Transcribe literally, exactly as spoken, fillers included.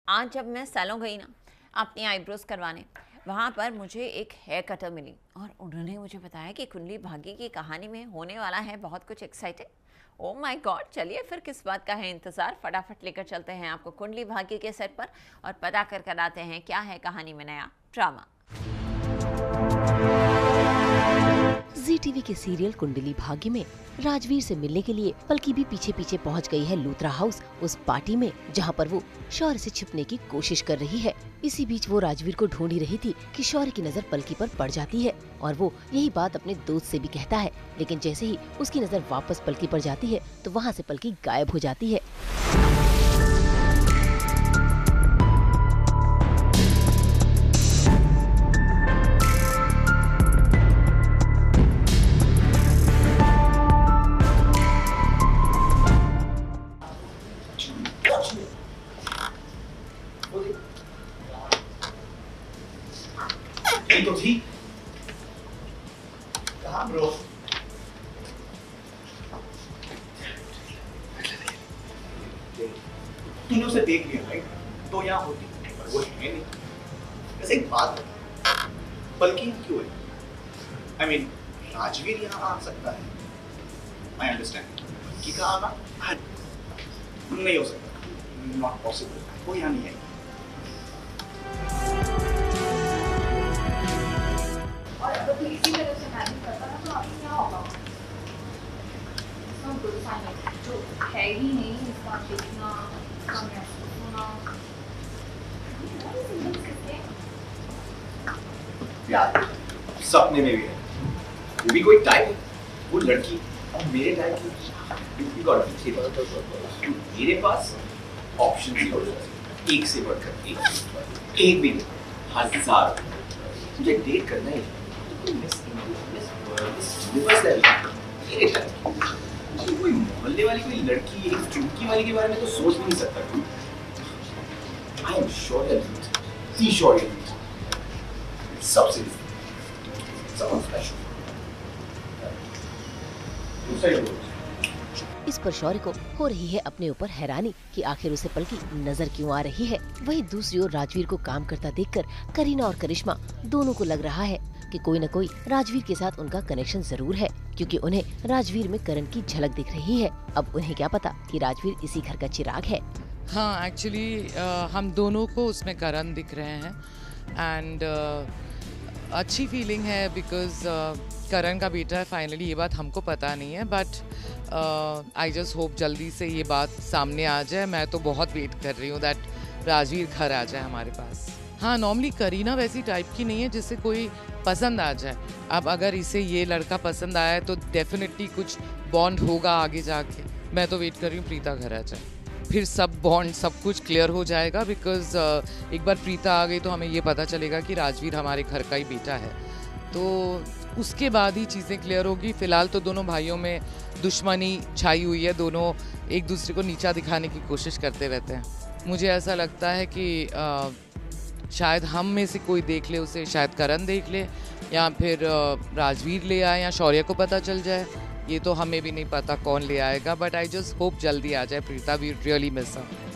आज जब मैं सैलून गई ना अपनी आईब्रोज करवाने, वहाँ पर मुझे एक हेयर कटर मिली और उन्होंने मुझे बताया कि कुंडली भाग्य की कहानी में होने वाला है बहुत कुछ एक्साइटिंग। ओ माय गॉड, चलिए फिर किस बात का है इंतज़ार, फटाफट लेकर चलते हैं आपको कुंडली भाग्य के सेट पर और पता कर कर आते हैं क्या है कहानी में नया ड्रामा। जी टीवी के सीरियल कुंडली भाग्य में राजवीर से मिलने के लिए पलकी भी पीछे पीछे पहुंच गई है लूथरा हाउस, उस पार्टी में जहां पर वो शौर्य से छिपने की कोशिश कर रही है। इसी बीच वो राजवीर को ढूंढ ही रही थी कि शौर्य की नजर पलकी पर पड़ जाती है और वो यही बात अपने दोस्त से भी कहता है, लेकिन जैसे ही उसकी नजर वापस पलकी पर जाती है तो वहाँ से पलकी गायब हो जाती है। तो थी कहाँ ब्रो? तूने उसे देख लिया राइट? तो यहाँ होती पर वो है नहीं। वैसे एक बात है, बल्कि क्यों है? आई मीन राजवीर यहाँ आ सकता है, आई अंडरस्टैंड। कि कहाँ आना नहीं हो सकता, नॉट पॉसिबल, वो यहाँ नहीं आएगी। तो इसी वजह से मैनेज करता ना तो अभी क्या होगा? इसका गुड साइन है जो है ही नहीं, इसका देखना, इसका महसूस होना। यार सपने में भी है, वो भी कोई टाइप है, वो लड़की और मेरे टाइप की ड्यूटी गॉड। मेरे पास ऑप्शन ही हो जाए, एक से बढ़कर एक, एक भी नहीं, हजार। मुझे डेट करना है कोई मोहल्ले वाली कोई लड़की, एक चुमकी वाली के बारे में तो सोच भी नहीं सकता तू। I am sure you see sure you सबसे सब स्पेशल। इस पर शौर्य को हो रही है अपने ऊपर हैरानी कि आखिर उसे पलकी नजर क्यों आ रही है। वहीं दूसरी ओर राजवीर को काम करता देखकर करीना और करिश्मा दोनों को लग रहा है कि कोई न कोई राजवीर के साथ उनका कनेक्शन जरूर है, क्योंकि उन्हें राजवीर में करण की झलक दिख रही है। अब उन्हें क्या पता कि राजवीर इसी घर का चिराग है। हाँ, एक्चुअली हम दोनों को उसमें करण दिख रहे हैं एंड अच्छी फीलिंग है बिकॉज करण का बेटा है फाइनली। ये बात हमको पता नहीं है बट आई जस्ट होप जल्दी से ये बात सामने आ जाए। मैं तो बहुत वेट कर रही हूँ दैट राजवीर घर आ जाए हमारे पास। हाँ, नॉर्मली करीना वैसी टाइप की नहीं है जिससे कोई पसंद आ जाए। अब अगर इसे ये लड़का पसंद आया है तो डेफिनेटली कुछ बॉन्ड होगा आगे जाके। मैं तो वेट कर रही हूँ प्रीता घर आ जाए, फिर सब बॉन्ड सब कुछ क्लियर हो जाएगा बिकॉज uh, एक बार प्रीता आ गई तो हमें ये पता चलेगा कि राजवीर हमारे घर का ही बेटा है, तो उसके बाद ही चीज़ें क्लियर होगी। फिलहाल तो दोनों भाइयों में दुश्मनी छाई हुई है, दोनों एक दूसरे को नीचा दिखाने की कोशिश करते रहते हैं। मुझे ऐसा लगता है कि uh, शायद हम में से कोई देख ले उसे, शायद करण देख ले या फिर uh, राजवीर ले आए या शौर्य को पता चल जाए। ये तो हमें भी नहीं पता कौन ले आएगा, बट आई जस्ट होप जल्दी आ जाए Preeta. We really miss her.